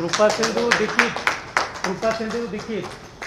कृपासिंधु दीक्षित, कृपासिंधु दीक्षित।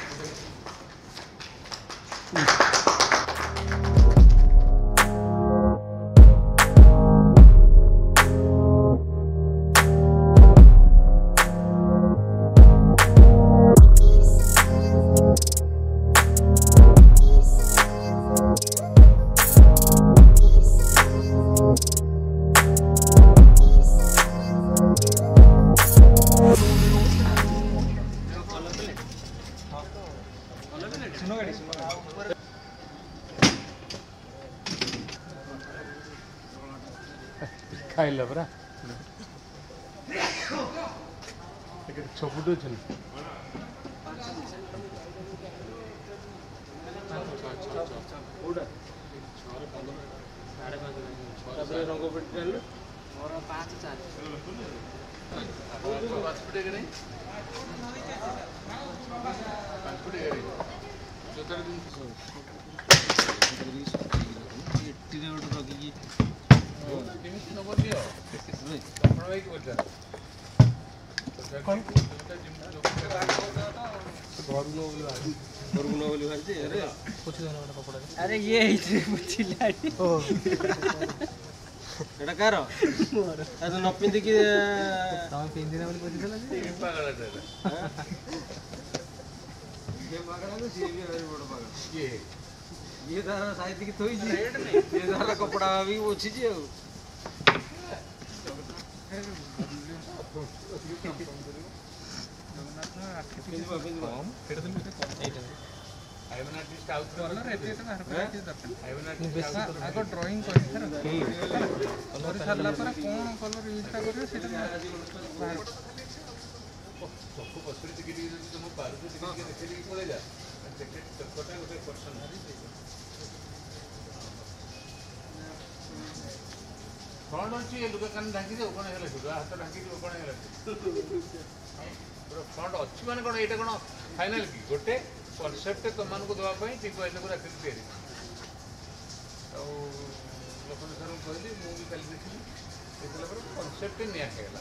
खाइल परा छपुट रंग अरे ये कार न पिंधिक तुम पिंधिना ये तार साहित्य थोड़ी तार कपड़ा भी अच्छी ड्रॉइंग कलर सारा पर कौन कलर यूज कौन अच्छी लुगा कान ढाकी दे कौन है हाथ ढाकी दे कौन है फ्रंट अच्छी माने कौन एटा कौन फाइनल की गोटे कॉन्सेप्ट तुम को दवा ठीक कहले पूरा तैयारी लोक सर कहली मुझे कल देखी देखला कॉन्सेप्ट निया गला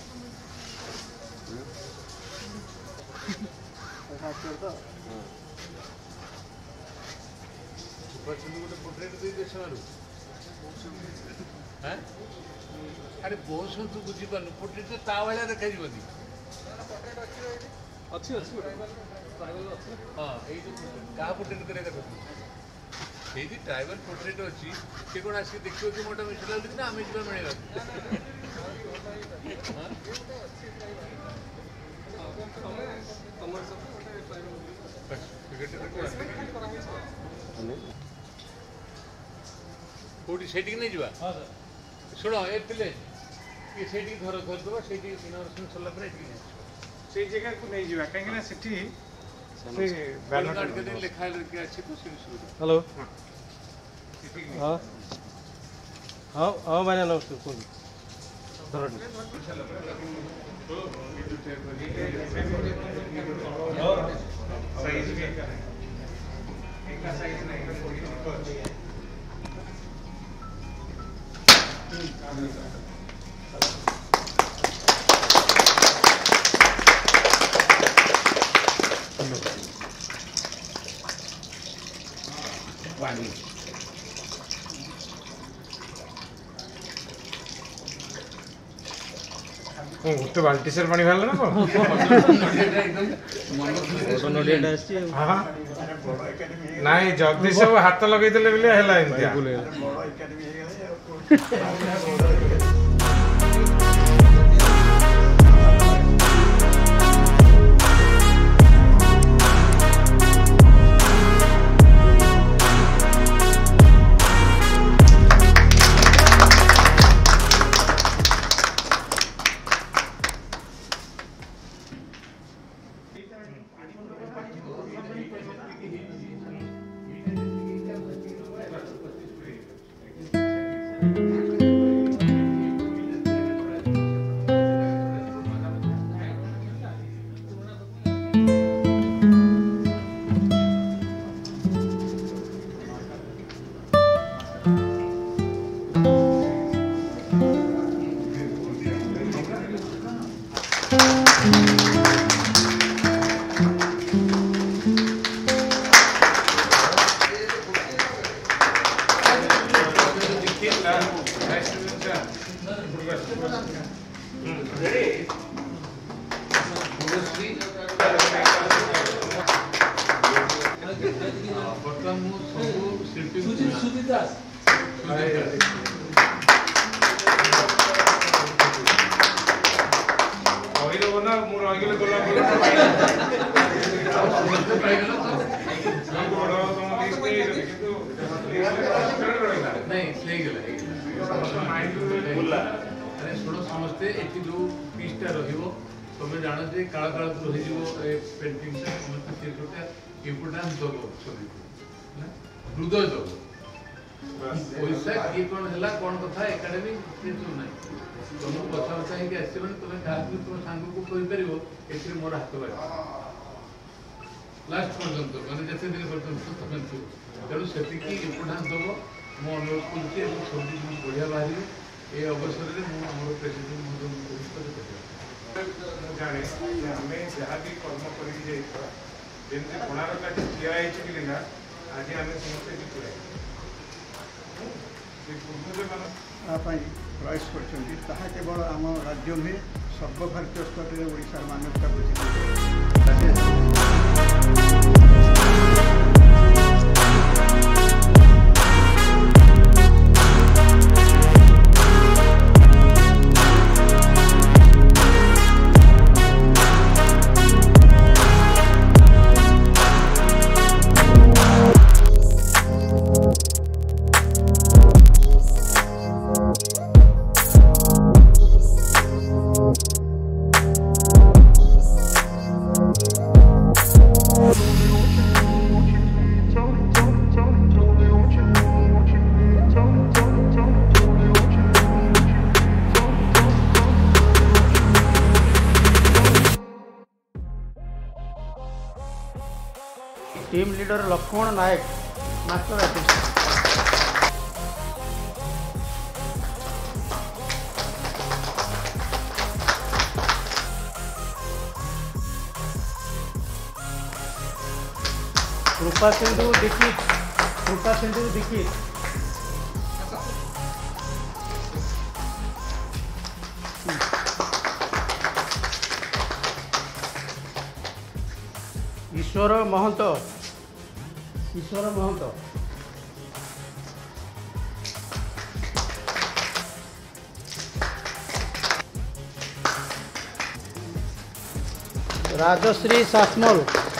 गोटे पोर्ट्रेट दे दे समारू हैं अरे बहुत तू बुझी पार पोर्ट्रेट तो ता भाया देखा जीवन अच्छी हाँ क्या पोर्ट्रेट करेगा ट्राइबल पोर्ट्रेट अच्छी से कौन आसिक देखिए कि मोटा मिसला ना आम जा मिले कौटी से नहीं जा शुण ए से घर धरदे से इनोग्रेशन सरला से जगह को नहीं जा कहीं लिखा हेलो हाँ हाँ हाँ भाई नमस्कार गोटे बाल्टी से पानी बाहर ना नाई जगदीश सब हाथ लगे समस्ते ये जो पीसटा तुम जान जे काला काला रही पेंटिंग समस्ते इम्पोर्टान्स दब छवि हृदय दब पैसा किए कौन है कौन कथा एकाडेमी ना तुम कथा बता ही आस तुम क्या तुम सांग को कहीपर ए मोर हाथ बाज लास्ट पर्यंत मैंने जिते दिन पर्यटन तुम तेणु से इम्पोर्टान्स दब मु अनुरोध करुच्ची सब जिन बढ़िया बाहर ये अवसर में मुझे प्रेसिडेंट जाने आम जहाँ भी कर्म करमि कोणार्क आज ठिया कि आज आम समस्ते ठिया प्रयास कर केवल आम राज्य नुहे सर्वभारतीय स्तर में ओडिशा मान्यता बुझी team leader Laxman Nayak master artist Kripasindhu Dikshit Ishwar Mahant Rajashree Sasmal